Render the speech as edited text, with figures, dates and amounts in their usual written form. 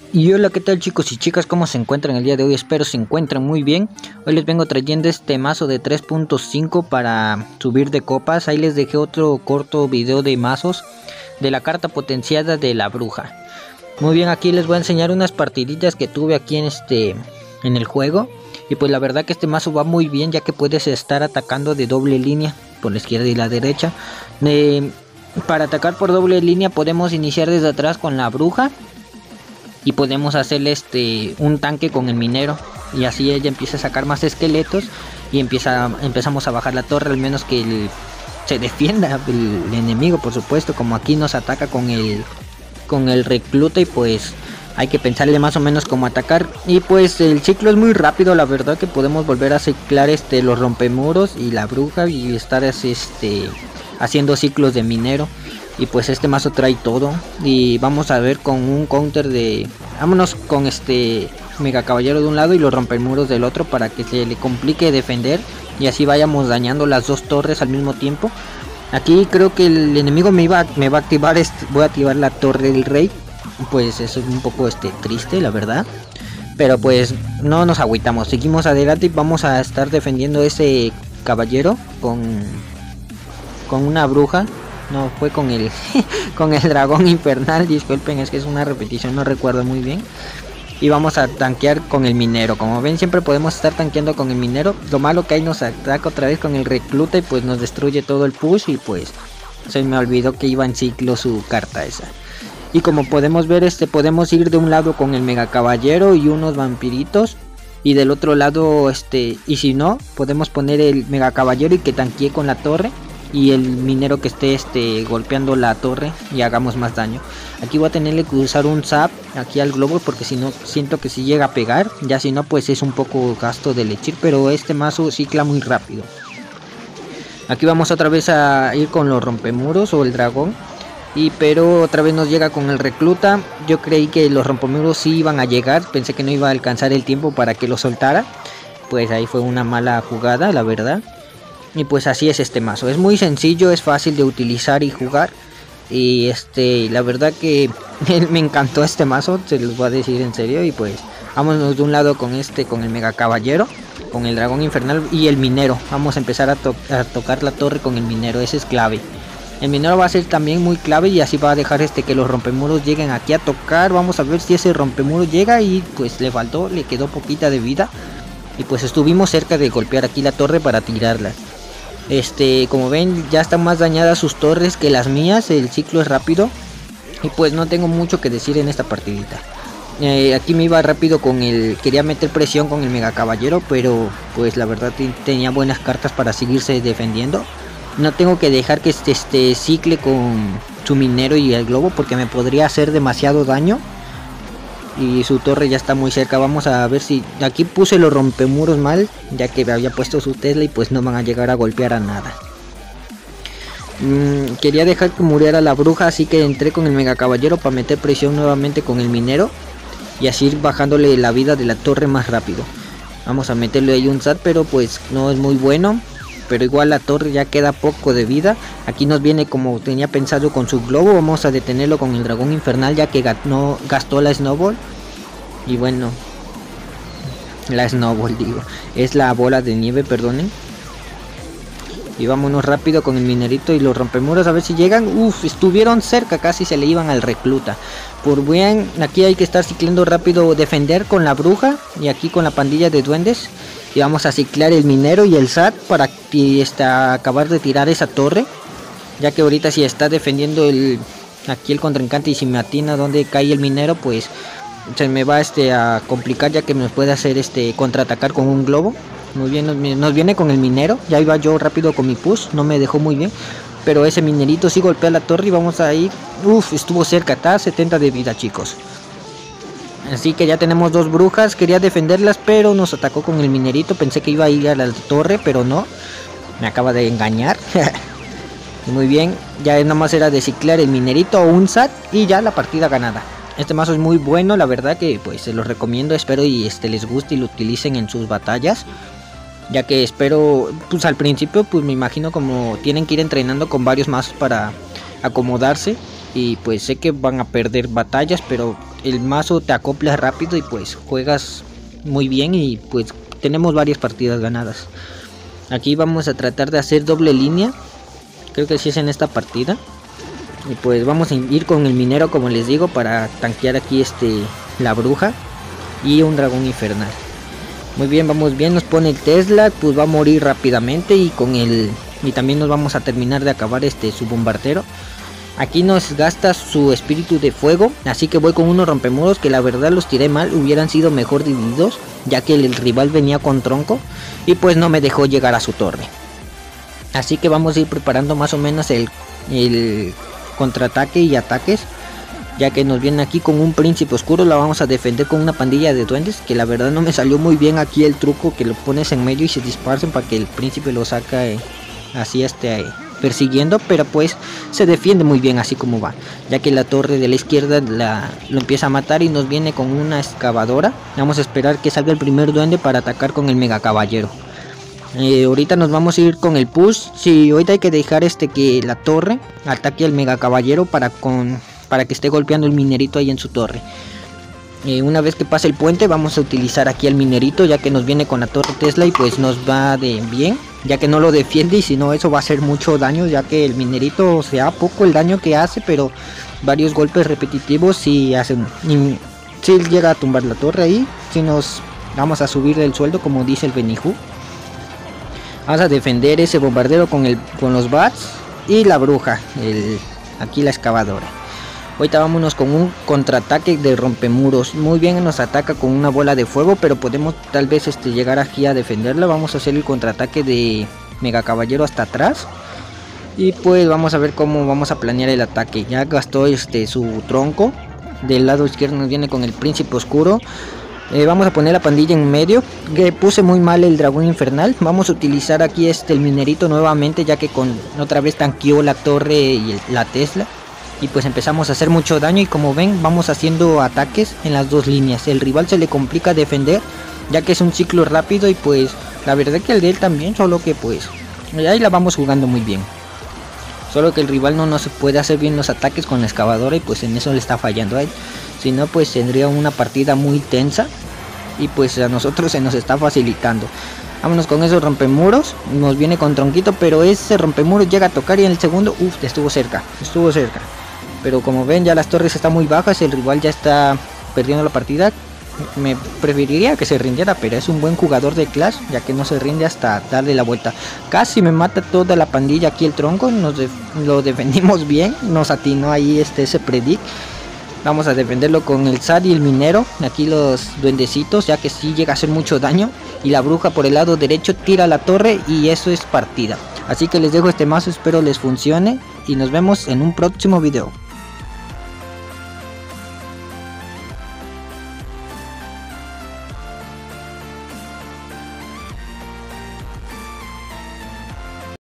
Y hola, ¿qué tal chicos y chicas? ¿Cómo se encuentran el día de hoy? Espero se encuentren muy bien. Hoy les vengo trayendo este mazo de 3.5 para subir de copas. Ahí les dejé otro corto video de mazos de la carta potenciada de la bruja. Muy bien, aquí les voy a enseñar unas partiditas que tuve aquí en el juego. Y pues la verdad que este mazo va muy bien, ya que puedes estar atacando de doble línea por la izquierda y la derecha. Para atacar por doble línea podemos iniciar desde atrás con la bruja. Y podemos hacerle un tanque con el minero. Y así ella empieza a sacar más esqueletos. Y empezamos a bajar la torre. Al menos que se defienda el enemigo, por supuesto. Como aquí nos ataca con el recluta. Y pues hay que pensarle más o menos cómo atacar. Y pues el ciclo es muy rápido. La verdad que podemos volver a ciclar los rompemuros y la bruja. Y estar haciendo ciclos de minero. Y pues este mazo trae todo. Y vamos a ver con un counter de... Vámonos con mega caballero de un lado y los rompemuros del otro, para que se le complique defender. Y así vayamos dañando las dos torres al mismo tiempo. Aquí creo que el enemigo me va a activar. Voy a activar la torre del rey. Pues eso es un poco triste, la verdad. Pero pues no nos agüitamos. Seguimos adelante y vamos a estar defendiendo ese caballero con una bruja. No, fue con el con el dragón infernal, disculpen, es que es una repetición, no recuerdo muy bien. Y vamos a tanquear con el minero. Como ven, siempre podemos estar tanqueando con el minero. Lo malo que ahí nos ataca otra vez con el recluta y pues nos destruye todo el push. Y pues se me olvidó que iba en ciclo su carta esa. Y como podemos ver, podemos ir de un lado con el mega caballero y unos vampiritos. Y del otro lado, y si no, podemos poner el mega caballero y que tanquee con la torre. Y el minero que esté golpeando la torre y hagamos más daño. Aquí voy a tenerle que usar un zap aquí al globo, porque si no siento que si llega a pegar. Ya si no pues es un poco gasto de lechir, pero este mazo cicla muy rápido. Aquí vamos otra vez a ir con los rompemuros o el dragón. Pero otra vez nos llega con el recluta. Yo creí que los rompemuros sí iban a llegar. Pensé que no iba a alcanzar el tiempo para que lo soltara. Pues ahí fue una mala jugada, la verdad. Y pues así es este mazo, es muy sencillo, es fácil de utilizar y jugar. Y la verdad que me encantó este mazo, se los voy a decir en serio. Y pues vámonos de un lado con con el mega caballero, con el dragón infernal y el minero. Vamos a empezar a tocar la torre con el minero, ese es clave. El minero va a ser también muy clave y así va a dejar que los rompemuros lleguen aquí a tocar. Vamos a ver si ese rompemuro llega y pues le quedó poquita de vida. Y pues estuvimos cerca de golpear aquí la torre para tirarla. Como ven, ya están más dañadas sus torres que las mías. El ciclo es rápido. Y pues no tengo mucho que decir en esta partidita. Aquí me iba rápido quería meter presión con el mega caballero, pero pues la verdad tenía buenas cartas para seguirse defendiendo. No tengo que dejar que cicle con su minero y el globo, porque me podría hacer demasiado daño. Y su torre ya está muy cerca. Vamos a ver si... Aquí puse los rompemuros mal, ya que había puesto su Tesla y pues no van a llegar a golpear a nada. Quería dejar que muriera la bruja, así que entré con el mega caballero para meter presión nuevamente con el minero. Y así ir bajándole la vida de la torre más rápido. Vamos a meterle ahí un SAT, pero pues no es muy bueno. Pero igual la torre ya queda poco de vida. Aquí nos viene como tenía pensado con su globo. Vamos a detenerlo con el dragón infernal, ya que gastó la snowball. Y bueno, la snowball digo, es la bola de nieve, perdonen. Y vámonos rápido con el minerito y los rompemuros a ver si llegan. Estuvieron cerca, casi se le iban al recluta. Por bien, aquí hay que estar ciclando rápido, defender con la bruja y aquí con la pandilla de duendes. Y vamos a ciclar el minero y el SAT para acabar de tirar esa torre. Ya que ahorita si está defendiendo aquí el contrincante y si me atina donde cae el minero, pues se me va a complicar, ya que me puede hacer contraatacar con un globo. Muy bien, nos viene con el minero. Ya iba yo rápido con mi push, no me dejó muy bien. Pero ese minerito sí golpea la torre y vamos a ir. Estuvo cerca, está 70 de vida, chicos. Así que ya tenemos dos brujas. Quería defenderlas, pero nos atacó con el minerito. Pensé que iba a ir a la torre, pero no. Me acaba de engañar. Muy bien, ya nada más era de ciclar el minerito o un SAT y ya la partida ganada. Este mazo es muy bueno, la verdad que pues se los recomiendo. Espero y les guste y lo utilicen en sus batallas. Ya que espero, pues al principio pues me imagino como tienen que ir entrenando con varios mazos para acomodarse. Y pues sé que van a perder batallas, pero el mazo te acopla rápido y pues juegas muy bien y pues tenemos varias partidas ganadas. Aquí vamos a tratar de hacer doble línea, creo que sí es en esta partida. Y pues vamos a ir con el minero, como les digo, para tanquear aquí la bruja y un dragón infernal. Muy bien, vamos bien, nos pone el Tesla, pues va a morir rápidamente y también nos vamos a terminar de acabar su bombardero. Aquí nos gasta su espíritu de fuego, así que voy con unos rompemuros que la verdad los tiré mal, hubieran sido mejor divididos, ya que el rival venía con tronco y pues no me dejó llegar a su torre. Así que vamos a ir preparando más o menos el contraataque y ataques, ya que nos viene aquí con un príncipe oscuro. La vamos a defender con una pandilla de duendes, que la verdad no me salió muy bien aquí el truco, que lo pones en medio y se dispersen para que el príncipe lo saca así persiguiendo, pero pues se defiende muy bien así como va, ya que la torre de la izquierda lo empieza a matar y nos viene con una excavadora. Vamos a esperar que salga el primer duende para atacar con el mega caballero. Ahorita nos vamos a ir con el push. Sí, ahorita hay que dejar que la torre ataque al mega caballero para que esté golpeando el minerito ahí en su torre. Una vez que pase el puente vamos a utilizar aquí al minerito, ya que nos viene con la torre Tesla y pues nos va de bien, ya que no lo defiende y si no eso va a hacer mucho daño, ya que el minerito sea poco el daño que hace, pero varios golpes repetitivos sí hacen, si llega a tumbar la torre ahí, si nos vamos a subir el sueldo como dice el Benihú. Vamos a defender ese bombardero con los bats y la bruja, aquí la excavadora. Ahorita vámonos con un contraataque de rompemuros. Muy bien, nos ataca con una bola de fuego, pero podemos tal vez llegar aquí a defenderla. Vamos a hacer el contraataque de mega caballero hasta atrás. Y pues vamos a ver cómo vamos a planear el ataque. Ya gastó su tronco. Del lado izquierdo nos viene con el príncipe oscuro. Vamos a poner la pandilla en medio, que puse muy mal el dragón infernal. Vamos a utilizar aquí el minerito nuevamente, ya que otra vez tanqueó la torre y la Tesla. Y pues empezamos a hacer mucho daño y como ven vamos haciendo ataques en las dos líneas. El rival se le complica defender, ya que es un ciclo rápido y pues la verdad que el de él también, solo que pues ahí la vamos jugando muy bien. Solo que el rival no nos puede hacer bien los ataques con la excavadora y pues en eso le está fallando a él. Si no pues tendría una partida muy tensa y pues a nosotros se nos está facilitando. Vámonos con esos rompemuros, nos viene con tronquito, pero ese rompemuros llega a tocar y en el segundo, estuvo cerca. Pero como ven ya las torres están muy bajas, el rival ya está perdiendo la partida. Me preferiría que se rindiera, pero es un buen jugador de Clash, ya que no se rinde hasta darle la vuelta. Casi me mata toda la pandilla aquí el tronco, lo defendimos bien, nos atinó ahí ese predict. Vamos a defenderlo con el SAD y el minero, aquí los duendecitos, ya que sí llega a hacer mucho daño. Y la bruja por el lado derecho tira la torre y eso es partida. Así que les dejo este mazo, espero les funcione y nos vemos en un próximo video.